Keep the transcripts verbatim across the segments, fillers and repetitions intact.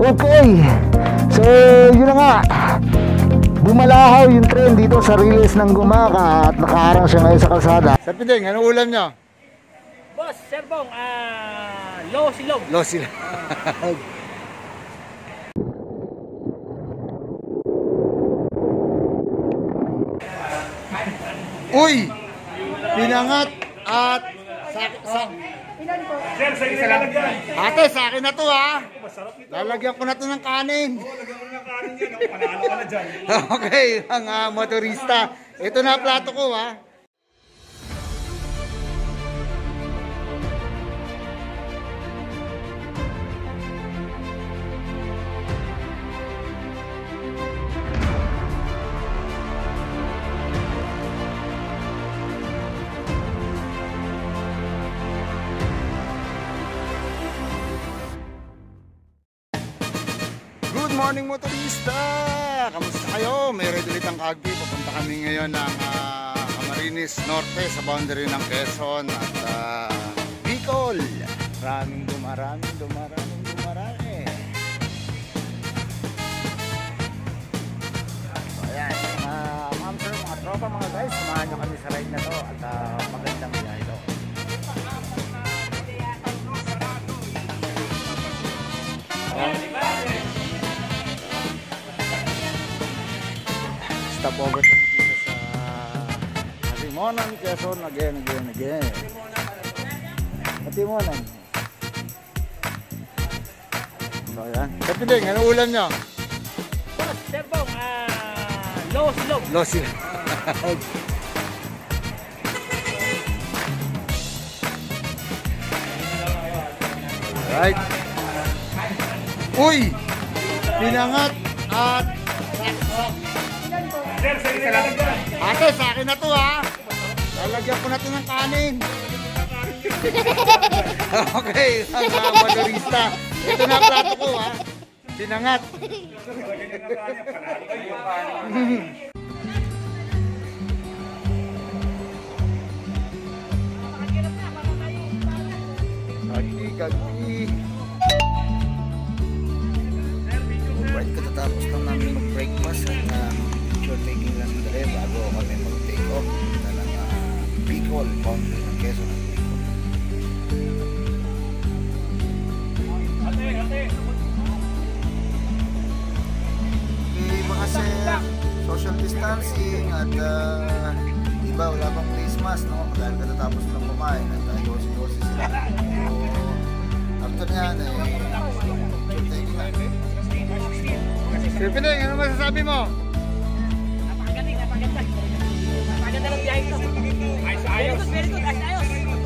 Okay, so yun na nga, bumalahaw yung tren dito sa Riles ng Gumaka at nakaharang siya ngayon sa kalsada. Sir Pideng, anong ulam nyo? Boss, Sir Bong, ah, low silog. Low silog. Uy! Pinangat at sa, sa, Sir, sa inyo lalagyan. ate, sa akin na to ha. Lalagyan ko na to ng kanin. Oo, lagyan mo ng kanin yan. Panalo ka na dyan. Okay, mga motorista. Ito na plato ko ha. Good morning motorista! Kamusta kayo? May ready ulit ang Kagpi. Papunta kami ngayon ng uh, Camarines Norte sa boundary ng Quezon at uh, Bicol. Maraming dumaraming dumaraming dumarami. So ayan, mga ma'am sir, mga tropa, mga guys, samahan nyo kami sa ride na to at uh, magandang biyahe ito. Stop over kami dito sa Atimonan, Quezon, again, again, again. Atimonan. So yan. Sir Pideng, anong ulam nyo? Boss, Sir Bong, ah, low silog. Low silog. Alright. Uy! Pinangat at Sir, sa inyo lalagyan. ate, sa akin na to ha. Lalagyan ko na to ng kanin. Okay, mga motorista. Ito na plato ko ha. Pinangat. Kagpi, kagpi. Alright, katatapos lang namin mag-breakfast at uh, picture taking lang dali bago kami mag-take off na ng uh, Bicol, boundary ng Quezon at Bicol. Ate, ate. Iba kasi social distancing at uh, iba wala pang face mask, no? Dahil katatapos lang kumain at uh, yosi-yosi sila. So, after nyan, eh, picture taking lang. Sir Pideng, ano masasabi mo? Napakagaling, napakaganda. Napakaganda ng biyahe ko. Ayos, ayos. Very good, very good. Ayos, ayos.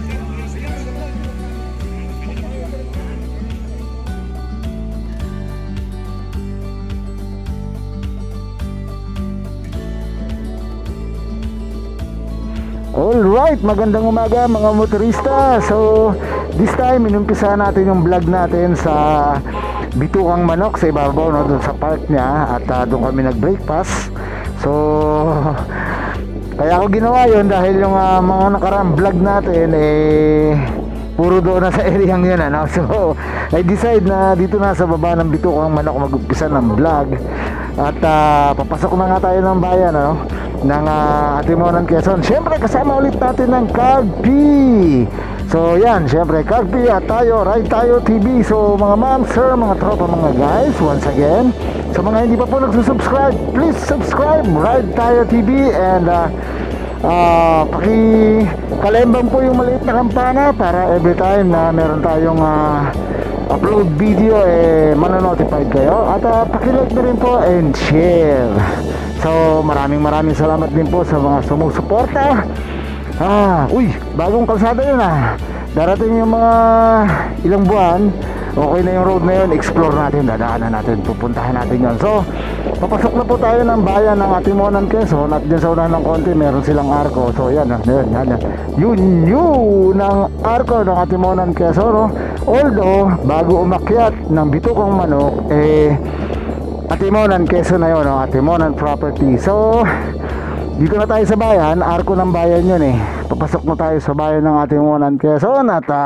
Alright, magandang umaga mga motorista. So, this time inumpisa natin yung vlog natin sa Bitukang Manok sa ibabaw, no, doon sa park niya at uh, doon kami nag-breakfast. So, kaya ako ginawa yun dahil yung uh, mga nakaraang vlog natin eh puro doon na sa area yun, ano? So, I decide na dito na sa baba ng Bitukang Manok mag-umpisa ng vlog. At uh, papasok na nga tayo ng bayan, ano, ng uh, Atimonan, Quezon. Siyempre kasama ulit natin ng Kagpi. So yan, siyempre Kagpi at tayo, Ride Tayo T V. So mga ma'am, sir, mga tropa, mga guys, once again, sa mga hindi pa po nagsusubscribe, please subscribe Ride Tayo T V. And uh, uh, paki-kalembang po yung maliit na kampana para every time na meron tayong uh, upload video, eh manonotified kayo. At uh, paki-like na rin po and share. So maraming maraming salamat din po sa mga sumusuporta. Ah, uy, bagong kalsada yun ah. Darating yung mga ilang buwan, okay na yung road na yun, explore natin, dadaanan natin, pupuntahan natin yun. So, papasok na po tayo ng bayan ng Atimonan, Quezon. At dyan sa unahan ng konti, meron silang arko. So, yan, yan, yan, yan. Yun, yun, ang arko ng Atimonan, Quezon, no? Although, bago umakyat ng Bitukang Manok, eh, Atimonan, Quezon na yun, no? Atimonan property. So, dito na tayo sa bayan, arko ng bayan yun eh. Papasok na tayo sa bayan ng Atimonan, Quezon. At uh,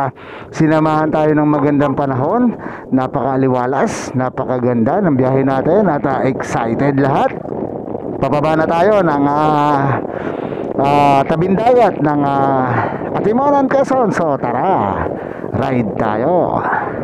sinamahan tayo ng magandang panahon. Napakaaliwalas, napakaganda ng biyahe natin at uh, excited lahat. Pababa na tayo ng uh, uh, tabing dagat ng uh, Atimonan, Quezon. So tara, ride tayo.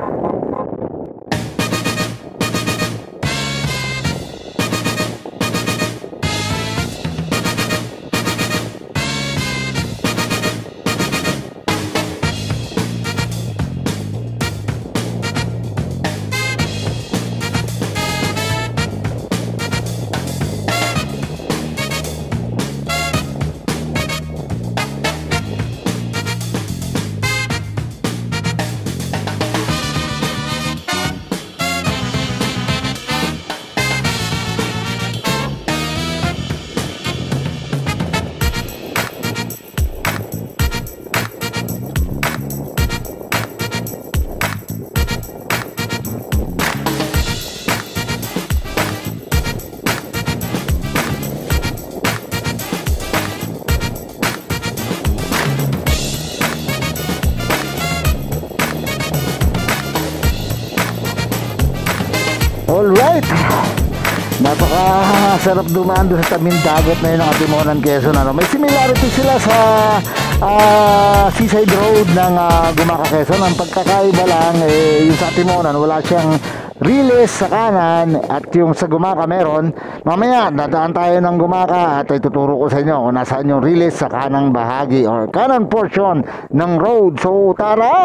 Alright, napaka-sarap dumaan doon sa tabing dagat na yun ng Atimonan, Quezon. Ano? May similarity sila sa uh, seaside road ng uh, Gumaca, Quezon. Ang pagkakaiba lang, eh, yung sa Atimonan wala siyang riles sa kanan at yung sa Gumaca meron. Mamaya dadaan tayo ng Gumaca at ituturo ko sa inyo kung nasaan yung riles sa kanang bahagi or kanan portion ng road. So tara!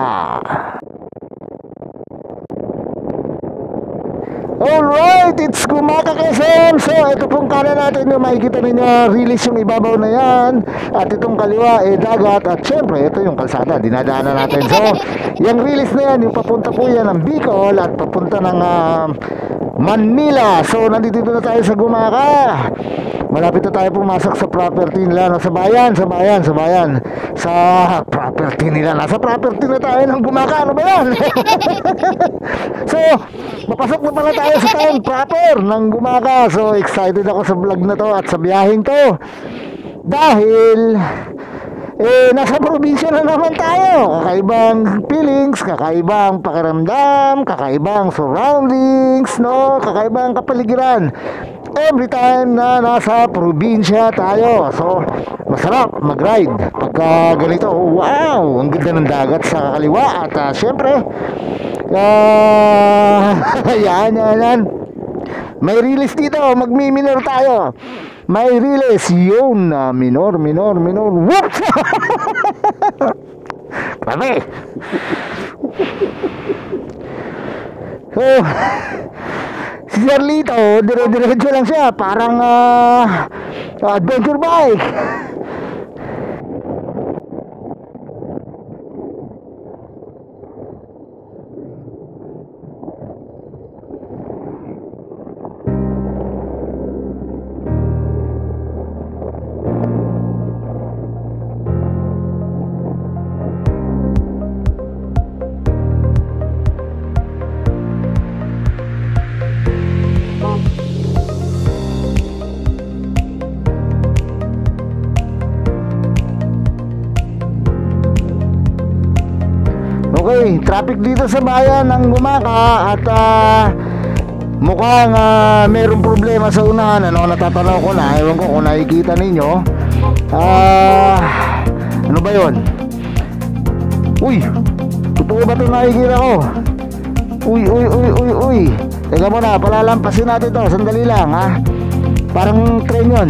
Alright, it's Gumaca, Quezon. So ito pong kanan natin, yung makikita ninyo release yung ibabaw na yan. At itong kaliwa eh dagat. At syempre ito yung kalsada, dinadaanan natin. So yung release na yan, yung papunta po yan ng Bicol at papunta ng uh, Manila. So nandito na tayo sa Gumaca. Malapit na tayo pumasok sa property nila, no? Sa bayan, sa bayan, sa bayan. Sa property nila. Nasa property na tayo ng Gumaca. Ano ba yan? So mapasok na pala tayo sa town proper ng Gumaca. So excited ako sa vlog na to at sa biyaheng to. Dahil eh nasa probinsya na naman tayo. Kakaibang feelings, kakaibang pakiramdam, kakaibang surroundings, no? Kakaibang kapaligiran every time na nasa probinsya tayo. So masarap mag-ride pagka ganito. Wow, ang ganda ng dagat sa kaliwa. At uh, syempre uh, yan, yan, yan. May release dito, magmi-minor tayo. May release yun, uh, minor, minor, minor. Whoops! Grabe. So si Charlito, dire-diretso lang siya. Parang uh, adventure bike. Okay, traffic dito sa bayan ng Gumaca at uh, mukhang uh, mayroong problema sa unahan. Ano, natatanaw ko na, ewan ko kung nakikita ninyo. uh, Ano ba yun? Uy, totoo ba ito nakikita ko? Uy, uy, uy, uy, uy. Teka muna, palalampasin natin to. Sandali lang, ha? Parang train yun.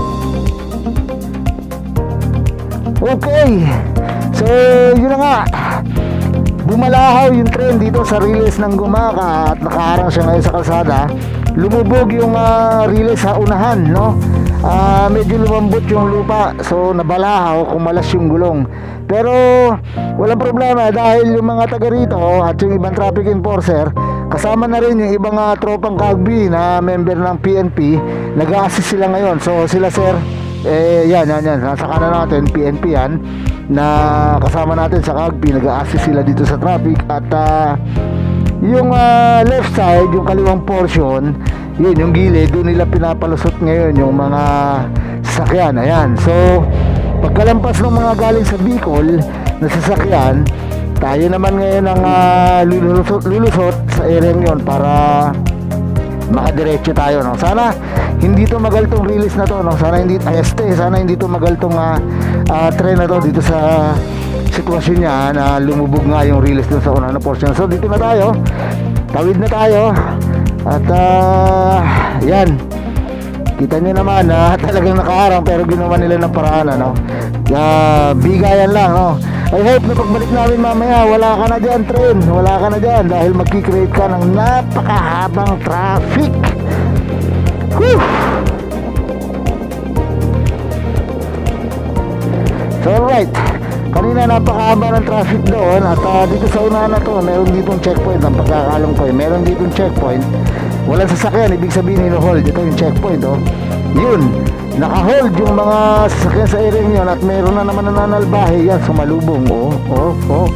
Okay, so yun na nga, bumalahaw yung train dito sa release ng Gumaca at nakaharang siya ngayon sa kalsada. Lumubog yung uh, release sa unahan, no? Uh, medyo lumambot yung lupa, so nabalahaw, kumalas yung gulong. Pero walang problema dahil yung mga taga rito at yung ibang traffic enforcer, kasama na rin yung ibang uh, tropang C A G B na member ng P N P, nag-a-assist sila ngayon. So sila sir, eh yan, yan, yan, nasa kanan natin, P N P yan, na kasama natin sa C A G B, nag-a-assist sila dito sa traffic. At uh, yung uh, left side, yung kaliwang portion, yun, yung gilid, doon nila pinapalusot ngayon yung mga sasakyan. Ayan, so pagkalampas ng mga galing sa Bicol na sasakyan, tayo naman ngayon ang uh, lulusot, lulusot sa area yon para makadiretso tayo, no? Sana hindi to magal tong release na to, no? Sana hindi, ay, este, sana hindi to magal tong uh, uh, tren na to dito sa sitwasyon niya na lumubog nga yung release dun sa unang na portion. So dito na tayo, tawid na tayo. At uh, yan, kita nyo naman na uh, talagang nakaharang pero ginawa nila ng paraan, ano? Uh, bigayan lang, no? I hope na pagbalik namin mamaya wala ka na dyan, train, wala ka na dyan dahil magkikreate ka ng napakahabang traffic. Whew! So alright, kanina napakahaba ng traffic doon. At uh, dito sa unahan na to, meron ditong checkpoint. Ang pagkakalam ko eh, meron ditong checkpoint. Walang sasakyan, ibig sabihin ino-hold. Ito yung checkpoint, oh. Yun, naka-hold yung mga sasakyan sa area yun. At meron na naman nananalbahe. Yan, sumalubong, oh, oh, oh.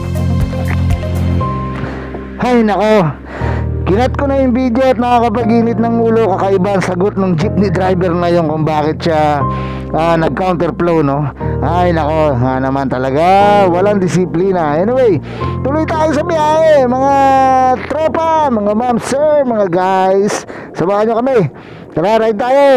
Hay nako, kinat ko na yung video at nakakapag-init ng ulo. Kakaiba ang sagot ng jeepney driver ngayon kung bakit siya uh, nag-counterflow, no? Ay nako, nga naman talaga, walang disiplina. Anyway, tuloy tayo sa biyahe, mga tropa, mga ma'am, sir, mga guys. Samahan nyo kami, tara, ride tayo.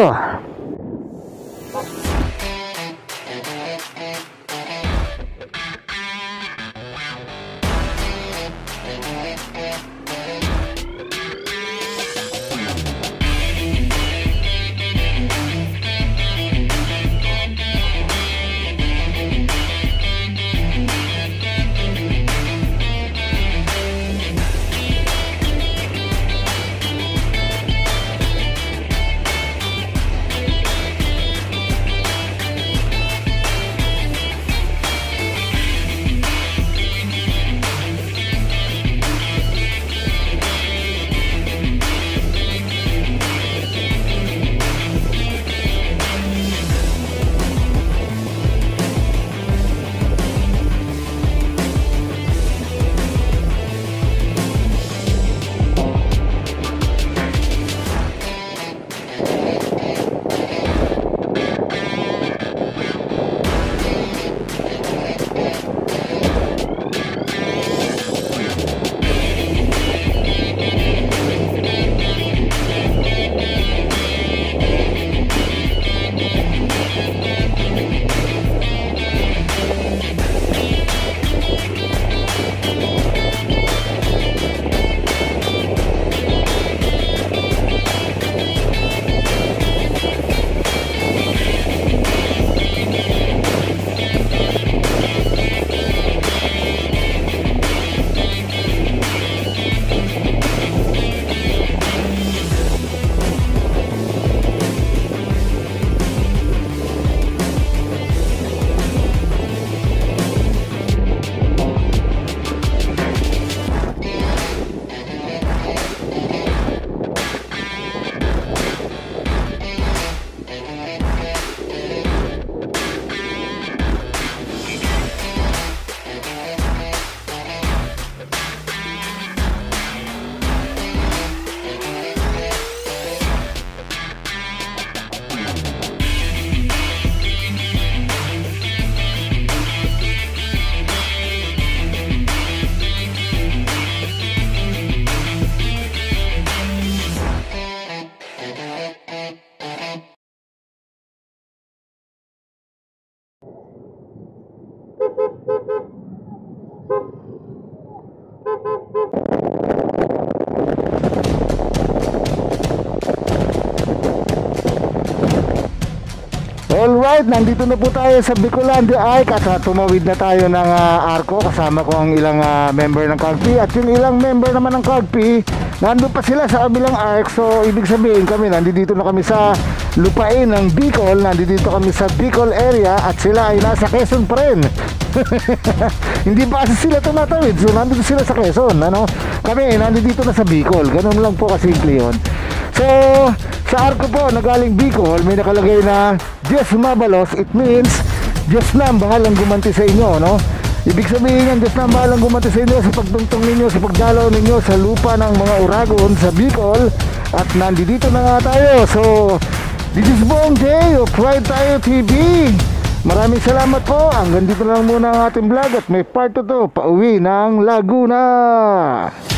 Alright, nandito na po tayo sa Bicolandia Arc at uh, tumawid na tayo ng uh, arko. Kasama ko ang ilang uh, member ng C A G P at yung ilang member naman ng C A G P nandun pa sila sa kabilang arc. So ibig sabihin kami nandito na kami sa lupain ng Bicol, nandito kami sa Bicol area at sila ay nasa Quezon pa rin. Hindi pa kasi sila tumatawid, so nandito sila sa Quezon, ano? Kami nandito na sa Bicol, ganun lang po kasimple yun. So sa arko po na galing Bicol may nakalagay na Diyos mabalos. It means Diyos na ang bahalang gumanti sa inyo, no? Ibig sabihin yan, Diyos na ang bahalang gumanti sa inyo sa pagtungtong ninyo, sa pagdalaw ninyo sa lupa ng mga Oragon sa Bicol. At nandito na nga tayo. So this is Bong J of Ride Tayo T V. Maraming salamat po. Hanggang dito na lang muna ang ating vlog at may part two pauwi ng Laguna.